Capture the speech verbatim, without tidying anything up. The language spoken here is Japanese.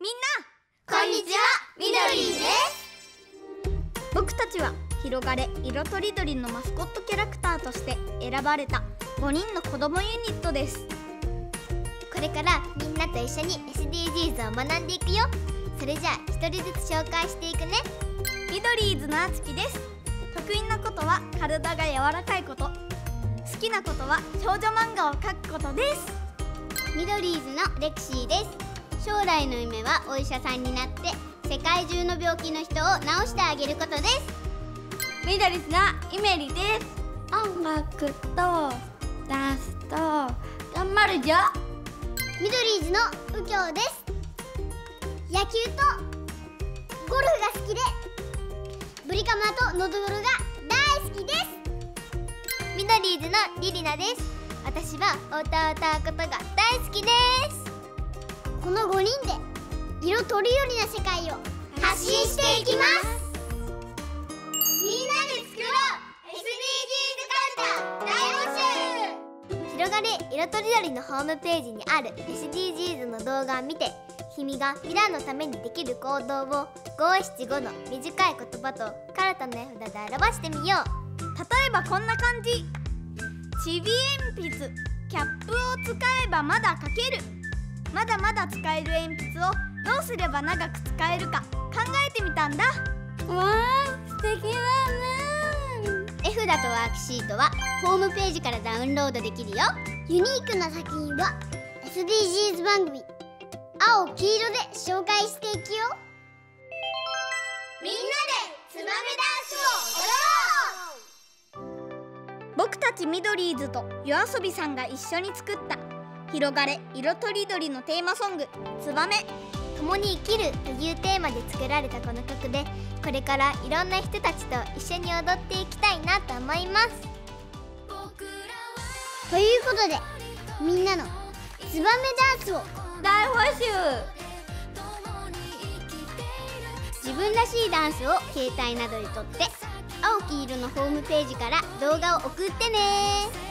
みんなこんにちは、みどりーです。僕たちは広がれ色とりどりのマスコットキャラクターとして選ばれたごにんの子どもユニットです。 これからみんなと一緒に エスディージーズ を学んでいくよ。それじゃあ一人ずつ紹介していくね。 ミドリーズのあつきです。得意なことは体が柔らかいこと、好きなことは少女漫画を描くことです。 ミドリーズのレクシーです。将来の夢はお医者さんになって世界中の病気の人を治してあげることです。 ミドリーズのイメリです。音楽とダンスと頑張るじょ。 ミドリーズの右京です。野球とゴルフが好きでブリカマとノドグロが大好きです。ミドリーズのリリナです。私はお歌を歌うことが大好きです。このごにんで色とりどりな世界を発信していきます。みんなで作ろう エスディージーズ カルタ大募集。広がれ色とりどりのホームページにある エスディージーズ の動画を見て、君が未来のためにできる行動をごしちごの短い言葉とカルタの絵札で表してみよう。 例えばこんな感じ。ちび鉛筆、キャップを使えばまだ書ける。まだまだ使える鉛筆をどうすれば長く使えるか考えてみたんだ。 わー、素敵だね。絵札とワークシートはホームページからダウンロードできるよ。ユニークな作品は エスディージーズ 番組青黄色で紹介していくよ。みんなでツバメダンスを踊ろう。 僕たちミドリーズと夜遊びさんが一緒に作った広がれ色とりどりのテーマソング「ツバメ」。 共に生きるというテーマで作られたこの曲で、これからいろんな人たちと一緒に踊っていきたいなと思います。ということでみんなのツバメダンスを大募集。 自分らしいダンスを携帯などで撮って青黄色のホームページから動画を送ってね。